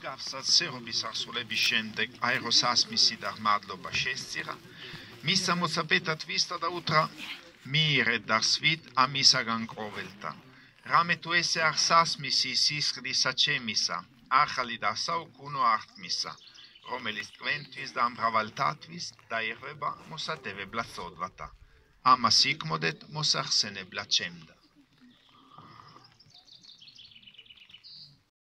მსგავსად სერობის ასრულების შემდეგ აეროსასმისი და მადლობა შესწირა, მისცა მოსაპეტად ვისტა და უთრა მიიღეთ და სვით ამისაგან კროველთა. რამე თუ ესე არ სასმისი სისხლისა ჩემისა, ახალი და საუკუნო აღთმისა, რომელიც თქვენთვის და მრავალთათვის დაირღვება მოსატევებლად სოდვათა. ამას იქმოდეთ მოსახსენებლად ჩემდა.